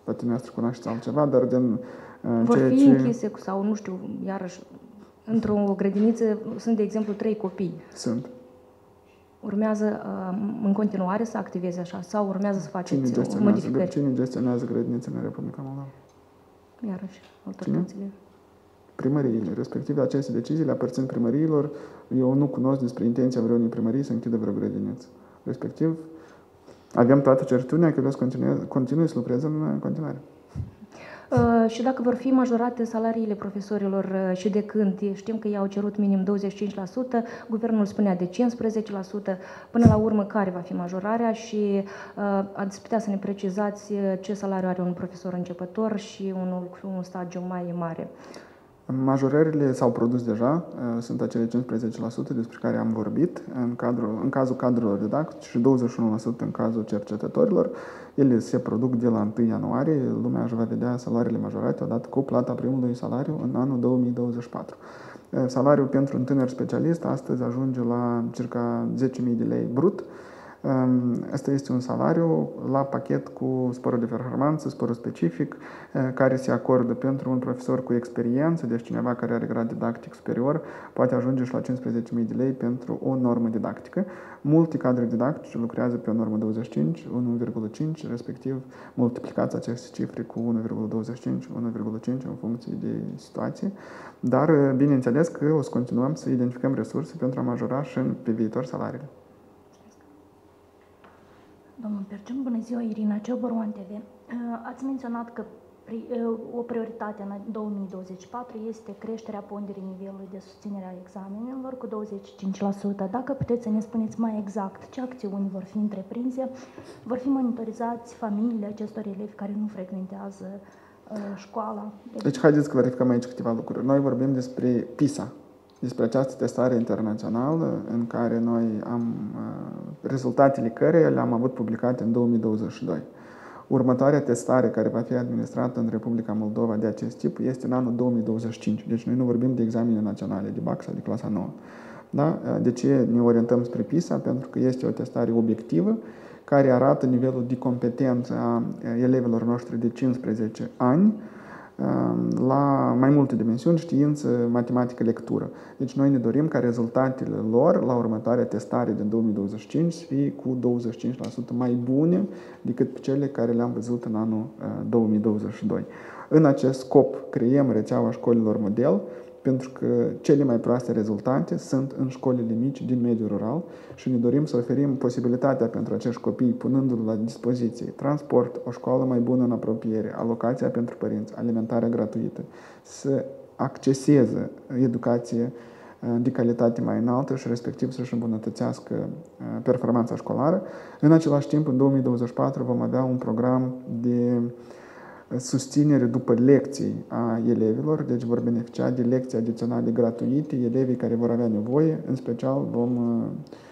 poate dumneavoastră cunoașteți altceva, dar din Vor ceea fi ce... închise sau, nu știu, iarăși, într-o grădiniță sunt, de exemplu, 3 copii. Sunt. Urmează în continuare să activeze așa sau urmează să faceți modificări? Cine gestionează grădinițele în Republica Moldova? Iarăși, autoritățile. Primăriile, respectiv aceste decizii le aparțin primăriilor. Eu nu cunosc despre intenția vreunei primării să închidă vreo grădiniță. Respectiv, avem toată certitudinea că ele continue să lucreze în continuare. Și dacă vor fi majorate salariile profesorilor și de când? Știm că ei au cerut minim 25%, guvernul spunea de 15%, până la urmă care va fi majorarea și ați putea să ne precizați ce salariu are un profesor începător și unul cu un stagiu mai mare? Majorările s-au produs deja, sunt acele 15% despre care am vorbit în cazul cadrelor didactice și 21% în cazul cercetătorilor. Ele se produc de la 1 ianuarie, lumea își va vedea salariile majorate odată cu plata primului salariu în anul 2024. Salariul pentru un tânăr specialist astăzi ajunge la circa 10.000 de lei brut. Asta este un salariu la pachet cu sporul de performanță, sporul specific, care se acordă pentru un profesor cu experiență, deci cineva care are grad didactic superior, poate ajunge și la 15.000 de lei pentru o normă didactică. Multe cadre didactice lucrează pe o normă 25, 1,5, respectiv multiplicați aceste cifre cu 1,25, 1,5 în funcție de situație, dar bineînțeles că o să continuăm să identificăm resurse pentru a majora și pe viitor salariile. Domnul Perciun, bună ziua, Irina Ciobor, One TV. Ați menționat că o prioritate în 2024 este creșterea ponderii nivelului de susținere a examenelor cu 25%. Dacă puteți să ne spuneți mai exact ce acțiuni vor fi întreprinse, vor fi monitorizați familiile acestor elevi care nu frecventează școala? Deci haideți să clarificăm aici câteva lucruri. Noi vorbim despre PISA, despre această testare internațională în care noi am rezultatele căreia le-am avut publicate în 2022. Următoarea testare care va fi administrată în Republica Moldova de acest tip este în anul 2025. Deci noi nu vorbim de examene naționale de BAC sau de clasa 9. Da? De ce ne orientăm spre PISA? Pentru că este o testare obiectivă care arată nivelul de competență a elevilor noștri de 15 ani la mai multe dimensiuni, știință, matematică, lectură. Deci noi ne dorim ca rezultatele lor la următoarea testare din 2025 să fie cu 25% mai bune decât cele care le-am văzut în anul 2022. În acest scop creăm rețeaua școlilor model, pentru că cele mai proaste rezultate sunt în școlile mici din mediul rural și ne dorim să oferim posibilitatea pentru acești copii, punându-le la dispoziție transport, o școală mai bună în apropiere, alocația pentru părinți, alimentarea gratuită, să acceseze educație de calitate mai înaltă și respectiv să-și îmbunătățească performanța școlară. În același timp, în 2024 vom avea un program de susținere după lecții a elevilor, deci vor beneficia de lecții adiționale gratuite, elevii care vor avea nevoie, în special vom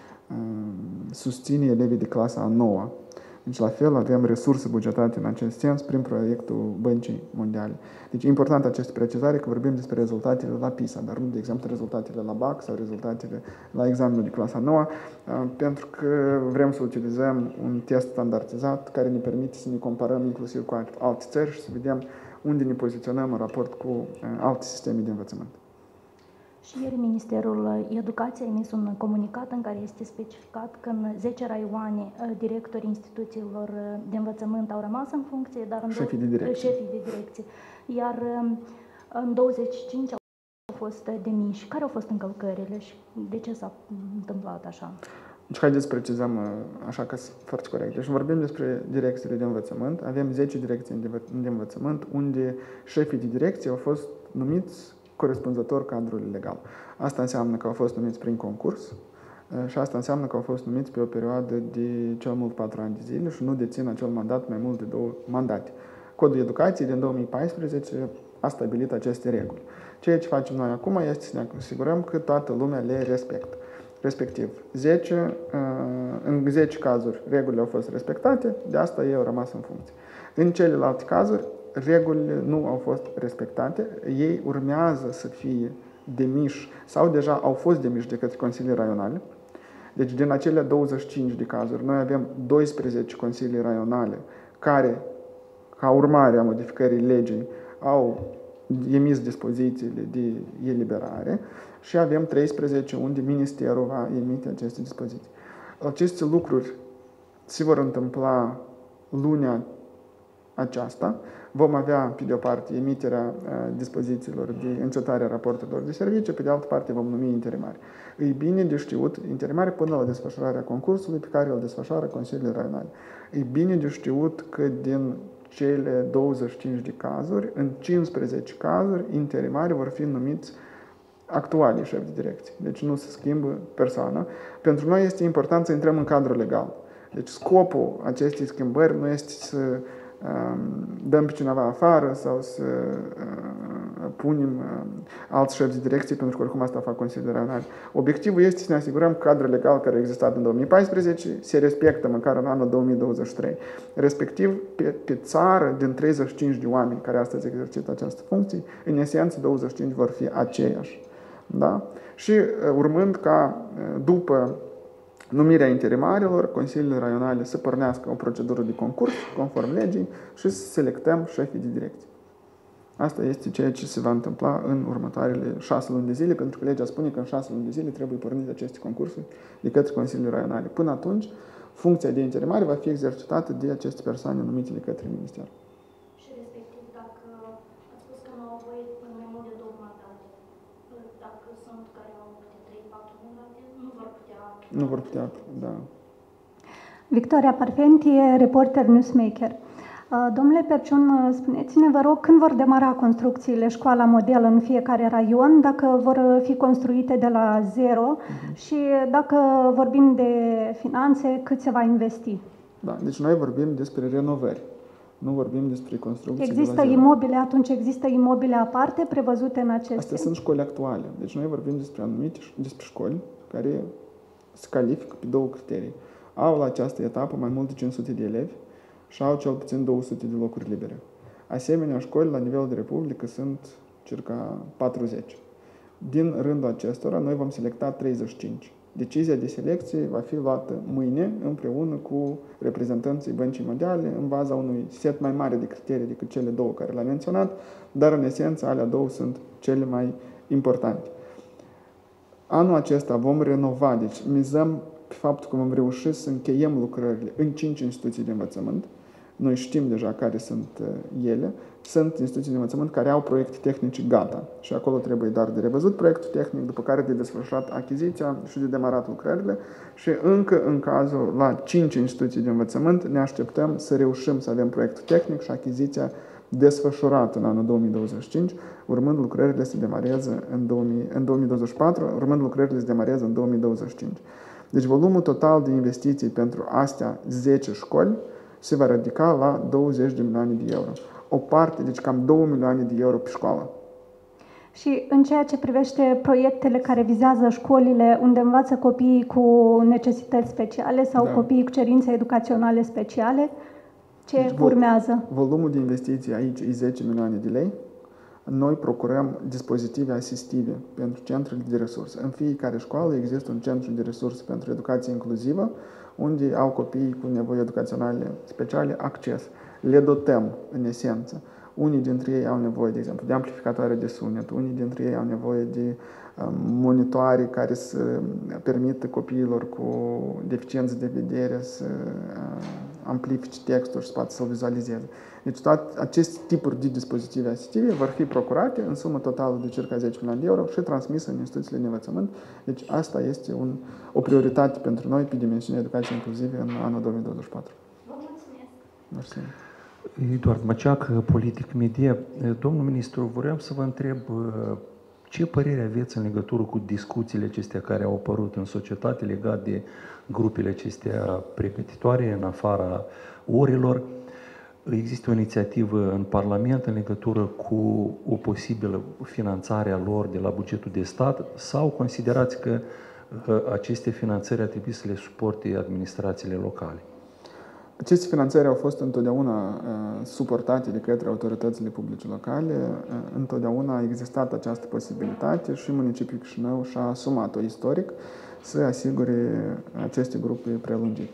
susține elevii de clasa a 9-a. Deci, la fel, avem resurse bugetate în acest sens prin proiectul Băncii Mondiale. Deci, e important această precizare că vorbim despre rezultatele la PISA, dar nu, de exemplu, rezultatele la BAC sau rezultatele la examenul de clasa 9, pentru că vrem să utilizăm un test standardizat care ne permite să ne comparăm inclusiv cu alte țări și să vedem unde ne poziționăm în raport cu alte sisteme de învățământ. Și ieri Ministerul Educației a emis un comunicat în care este specificat că în 10 raioane directorii instituțiilor de învățământ au rămas în funcție, dar în șefii de direcție. Iar în 25 au fost demiși. Care au fost încălcările și de ce s-a întâmplat așa? Deci haideți să precizăm așa că sunt foarte corect. Deci vorbim despre direcțiile de învățământ. Avem 10 direcții de învățământ unde șefii de direcție au fost numiți corespunzător cadrului legal. Asta înseamnă că au fost numiți prin concurs și asta înseamnă că au fost numiți pe o perioadă de cel mult 4 ani de zile și nu dețin acel mandat mai mult de 2 mandate. Codul Educației din 2014 a stabilit aceste reguli. Ceea ce facem noi acum este să ne asigurăm că toată lumea le respectă. Respectiv, în 10 cazuri regulile au fost respectate, de asta ei au rămas în funcție. În celelalte cazuri, regulile nu au fost respectate, ei urmează să fie demiși sau deja au fost demiși de către consilii raionale. Deci din acele 25 de cazuri, noi avem 12 consilii raionale care ca urmare a modificării legii, au emis dispozițiile de eliberare și avem 13 unde Ministerul va emite aceste dispoziții. Aceste lucruri se vor întâmpla lunea aceasta. Vom avea, pe de o parte, emiterea dispozițiilor de încetare a raporturilor de serviciu, pe de altă parte vom numi interimari. E bine de știut, interimari până la desfășurarea concursului pe care îl desfășoară Consiliul Raional. E bine de știut că din cele 25 de cazuri, în 15 cazuri, interimari vor fi numiți actualii șefi de direcție. Deci nu se schimbă persoana. Pentru noi este important să intrăm în cadrul legal. Deci scopul acestei schimbări nu este să dăm pe cineva afară sau să punem alți șefi de direcție, pentru că oricum asta fac Consiliul Raional. Obiectivul este să ne asigurăm că cadrul legal care a existat în 2014 se respectă măcar în anul 2023. Respectiv, pe țară, din 35 de oameni care astăzi exercită această funcție, în esență 25 vor fi aceiași. Da? Și urmând ca după numirea interimarilor, Consiliile Raionale să pornească o procedură de concurs conform legii și să selectăm șefii de direcție. Asta este ceea ce se va întâmpla în următoarele 6 luni de zile, pentru că legea spune că în 6 luni de zile trebuie pornite aceste concursuri de către Consiliile Raionale. Până atunci, funcția de interimare va fi exercitată de aceste persoane numite de către Minister. Și respectiv, dacă ați spus că nu au voie mai mult de 2 mandate, dacă sunt care au 3-4 mandate, nu vor putea, da. Victoria Parfentie, reporter Newsmaker. Domnule Perciun, spuneți-ne, vă rog, când vor demara construcțiile școala model în fiecare raion, dacă vor fi construite de la zero și dacă vorbim de finanțe, cât se va investi? Da, deci noi vorbim despre renovări, nu vorbim despre construcții Există de la zero. imobile, atunci există imobile aparte prevăzute în acestea? Astea sunt școli actuale, deci noi vorbim despre despre școli care se califică pe 2 criterii. Au la această etapă mai mult de 500 de elevi și au cel puțin 200 de locuri libere. Asemenea, școli la nivel de republică sunt circa 40. Din rândul acestora, noi vom selecta 35. Decizia de selecție va fi luată mâine împreună cu reprezentanții Băncii Mondiale în baza unui set mai mare de criterii decât cele 2 care le-am menționat, dar în esență alea 2 sunt cele mai importante. Anul acesta vom renova, deci mizăm pe faptul că vom reuși să încheiem lucrările în 5 instituții de învățământ. Noi știm deja care sunt ele. Sunt instituții de învățământ care au proiecte tehnice gata și acolo trebuie doar de revăzut proiectul tehnic, după care de desfășurat achiziția și de demarat lucrările și încă în cazul la 5 instituții de învățământ ne așteptăm să reușim să avem proiectul tehnic și achiziția desfășurat în anul 2025, urmând lucrările să demareze în 2024, urmând lucrările să demareze în 2025. Deci volumul total de investiții pentru astea 10 școli se va ridica la 20 de milioane de euro. O parte, deci cam 2 milioane de euro pe școală. Și în ceea ce privește proiectele care vizează școlile unde învață copiii cu necesități speciale sau copiii cu cerințe educaționale speciale, ce deci, urmează? Volumul de investiții aici e 10 milioane de lei. Noi procurăm dispozitive asistive pentru centrele de resurse. În fiecare școală există un centru de resurse pentru educație inclusivă, unde au copiii cu nevoi educaționale speciale acces. Le dotăm, în esență. Unii dintre ei au nevoie, de exemplu, de amplificatoare de sunet, unii dintre ei au nevoie de monitoare care să permită copiilor cu deficiențe de vedere să amplifice textul și să poată să-l vizualizeze. Deci toate aceste tipuri de dispozitive asistive vor fi procurate în sumă totală de circa 10 milioane de euro și transmise în instituțiile de învățământ. Deci asta este o prioritate pentru noi pe dimensiunea educației inclusive în anul 2024. Vă mulțumesc! Mersi. Eduard Măceac, Politic Media. Domnul ministru, vreau să vă întreb ce părere aveți în legătură cu discuțiile acestea care au apărut în societate legate de grupele acestea pregătitoare în afara orilor. Există o inițiativă în Parlament în legătură cu o posibilă finanțare a lor de la bugetul de stat sau considerați că aceste finanțări ar trebui să le suporte administrațiile locale? Aceste finanțări au fost întotdeauna suportate de către autoritățile publice locale. Întotdeauna a existat această posibilitate și municipiul Chișinău și-a asumat-o istoric să asigure aceste grupe prelungite.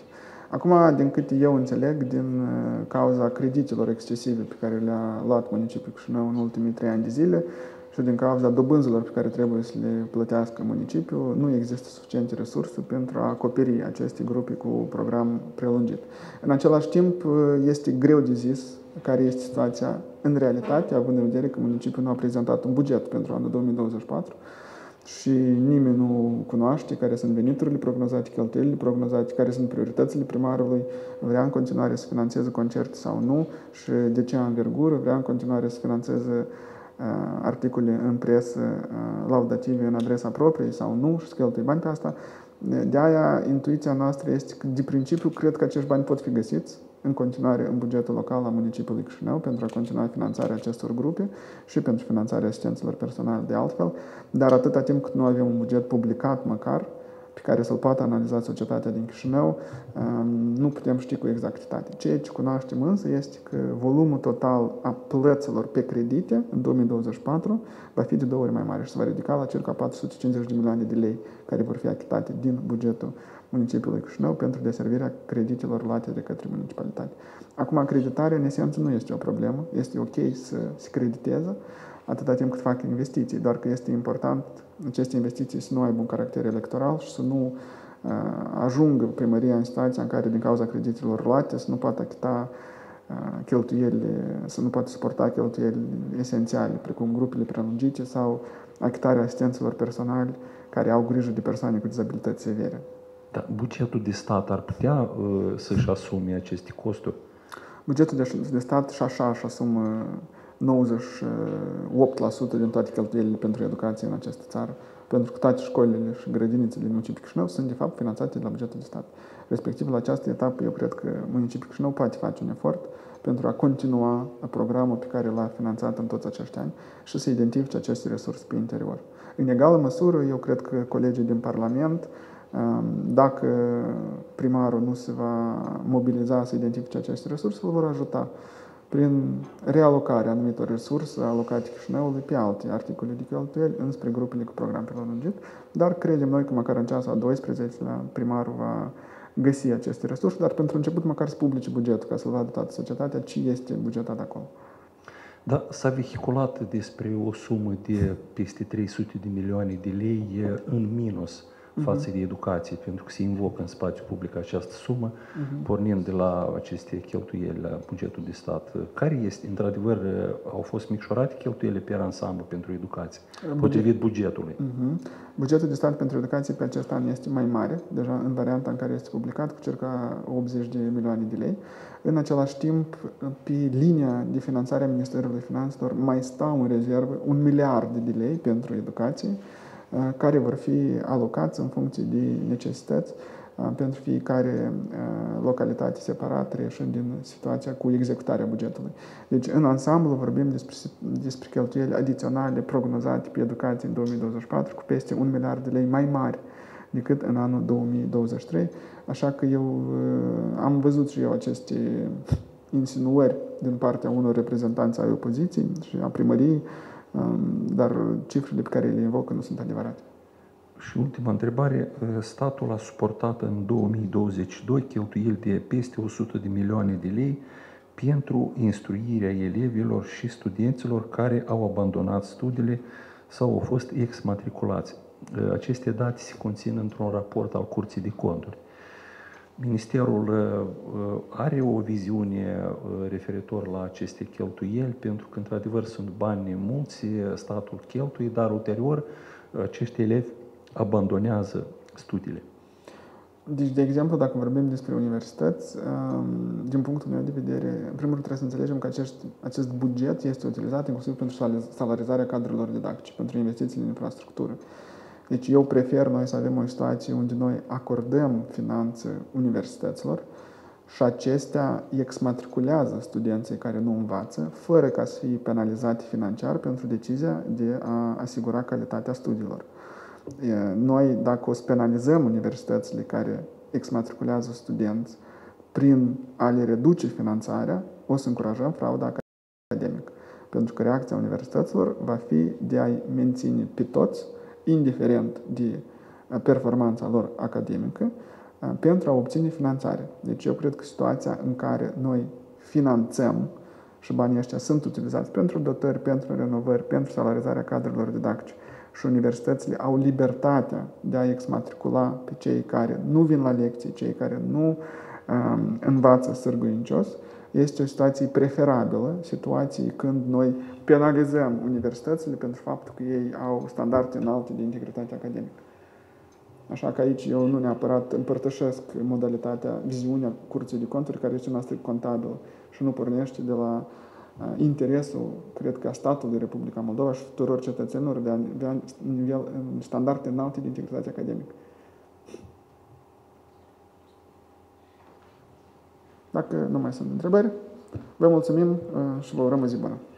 Acum, din câte eu înțeleg, din cauza creditelor excesive pe care le-a luat municipiul Chișinău în ultimii 3 ani de zile și din cauza dobânzilor pe care trebuie să le plătească municipiul, nu există suficiente resurse pentru a acoperi aceste grupe cu program prelungit. În același timp, este greu de zis care este situația în realitate, având în vedere că municipiul nu a prezentat un buget pentru anul 2024 și nimeni nu cunoaște care sunt veniturile prognozate, cheltuielile prognozate, care sunt prioritățile primarului, vrea în continuare să financeze concerte sau nu și de ce anvergură, vrea în continuare să financeze articole în presă laudative în adresa proprie sau nu și să cheltuie bani pe asta. De aia, intuiția noastră este că, de principiu, cred că acești bani pot fi găsiți în continuare în bugetul local al municipiului Chișinău pentru a continua finanțarea acestor grupe și pentru finanțarea asistenților personale de altfel, dar atâta timp cât nu avem un buget publicat măcar, pe care să-l poată analiza societatea din Chișinău, nu putem ști cu exactitate. Ceea ce cunoaștem însă este că volumul total a plăților pe credite în 2024 va fi de 2 ori mai mare și se va ridica la circa 450 de milioane de lei care vor fi achitate din bugetul municipiului Chișinău pentru deservirea creditelor luate de către municipalitate. Acum, acreditarea, în esență, nu este o problemă. Este ok să se crediteze atâta timp cât fac investiții, doar că este important aceste investiții să nu aibă un caracter electoral și să nu ajungă primăria în situația în care, din cauza creditelor luate, să nu poată achita cheltuielile, să nu poată suporta cheltuieli esențiale, precum grupele prelungite sau achitarea asistenților personali care au grijă de persoane cu dizabilități severe. Da, bugetul de stat ar putea să-și asume aceste costuri? Bugetul de stat și așa își asumă 98% din toate cheltuielile pentru educație în această țară, pentru că toate școlile și grădinițele din municipiul Chișinău sunt, de fapt, finanțate de la bugetul de stat. Respectiv, la această etapă, eu cred că municipiul Chișinău poate face un efort pentru a continua programul pe care l-a finanțat în toți acești ani și să identifice aceste resurse pe interior. În egală măsură, eu cred că colegii din Parlament, dacă primarul nu se va mobiliza să identifice aceste resurse, îl vor ajuta prin realocarea anumitor resurse alocate Chișinăului pe alte articole de cheltuieli înspre grupele cu program prelungit, dar credem noi că măcar în ceasul a 12-lea primarul va găsi aceste resurse, dar pentru început măcar să publice bugetul, ca să-l vadă toată societatea ce este bugetat acolo. Da, s-a vehiculat despre o sumă de peste 300 de milioane de lei în minus față de educație, pentru că se invocă în spațiu public această sumă, pornind de la aceste cheltuieli la bugetul de stat. Care este, într-adevăr, au fost micșorate cheltuielile pe ansamblu pentru educație, potrivit bugetului? Bugetul de stat pentru educație pe acest an este mai mare, deja în varianta în care este publicat, cu circa 80 de milioane de lei. În același timp, pe linia de finanțare a Ministerului Finanțelor mai stau în rezervă 1 miliard de lei pentru educație, care vor fi alocați în funcție de necesități pentru fiecare localitate separată, ieșind din situația cu executarea bugetului. Deci, în ansamblu, vorbim despre cheltuieli adiționale prognozate pe educație în 2024 cu peste 1 miliard de lei mai mari decât în anul 2023. Așa că eu am văzut și eu aceste insinuări din partea unor reprezentanți ai opoziției și a primăriei, dar cifrele pe care le invocă nu sunt adevărate. Și ultima întrebare, statul a suportat în 2022 cheltuieli de peste 100 de milioane de lei pentru instruirea elevilor și studenților care au abandonat studiile sau au fost exmatriculați. Aceste date se conțin într-un raport al Curții de Conturi. Ministerul are o viziune referitor la aceste cheltuieli, pentru că, într-adevăr, sunt bani mulți, statul cheltuie, dar ulterior acești elevi abandonează studiile. Deci, de exemplu, dacă vorbim despre universități, din punctul meu de vedere, în primul rând trebuie să înțelegem că acest buget este utilizat inclusiv pentru salarizarea cadrelor didactice, pentru investițiile în infrastructură. Deci eu prefer noi să avem o situație unde noi acordăm finanțe universităților și acestea exmatriculează studenții care nu învață, fără ca să fie penalizate financiar pentru decizia de a asigura calitatea studiilor. Noi, dacă o să penalizăm universitățile care exmatriculează studenți prin a le reduce finanțarea, o să încurajăm frauda academică. Pentru că reacția universităților va fi de a-i menține pe toți, indiferent de performanța lor academică, pentru a obține finanțare. Deci eu cred că situația în care noi finanțăm și banii ăștia sunt utilizați pentru dotări, pentru renovări, pentru salarizarea cadrelor didactice și universitățile au libertatea de a exmatricula pe cei care nu vin la lecții, cei care nu învață sârguincios, este o situație preferabilă, situații când noi penalizăm universitățile pentru faptul că ei au standarde înalte de integritate academică. Așa că aici eu nu neapărat împărtășesc modalitatea, viziunea Curții de Conturi, care este una strict contabilă și nu pornește de la interesul, cred că, a statului Republica Moldova și tuturor cetățenilor de a avea standarde înalte de integritate academică. Dacă nu mai sunt întrebări, vă mulțumim și vă urăm o zi bună!